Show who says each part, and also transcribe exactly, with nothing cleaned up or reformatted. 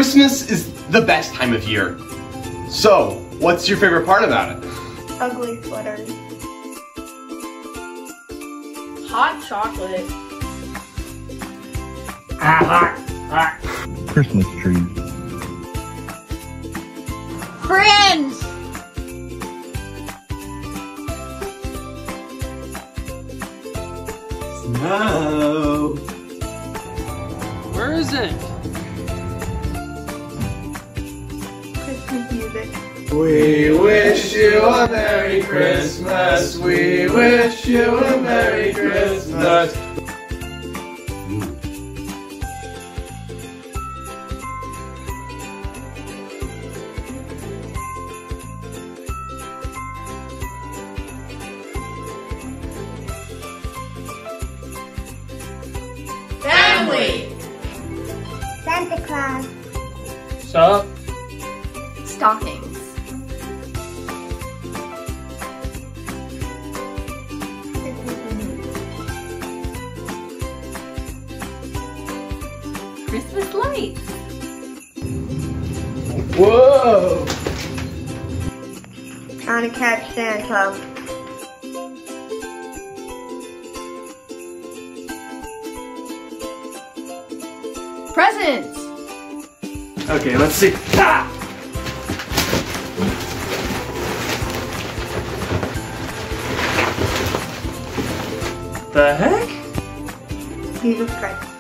Speaker 1: Christmas is the best time of year. So, what's your favorite part about it?
Speaker 2: Ugly sweaters.
Speaker 3: Hot chocolate.
Speaker 4: Ah, hot, hot.
Speaker 5: Christmas trees.
Speaker 3: Friends!
Speaker 1: Snow.
Speaker 6: Where is it?
Speaker 2: Christmas music.
Speaker 1: We wish you a Merry Christmas. We wish you a Merry Christmas.
Speaker 3: Family!
Speaker 2: Santa Claus.
Speaker 6: So?
Speaker 3: Stockings. Christmas lights.
Speaker 1: Whoa!
Speaker 2: Trying to catch Santa.
Speaker 3: Presents!
Speaker 1: Okay, let's see. Ah!
Speaker 6: The heck?
Speaker 2: Jesus Christ.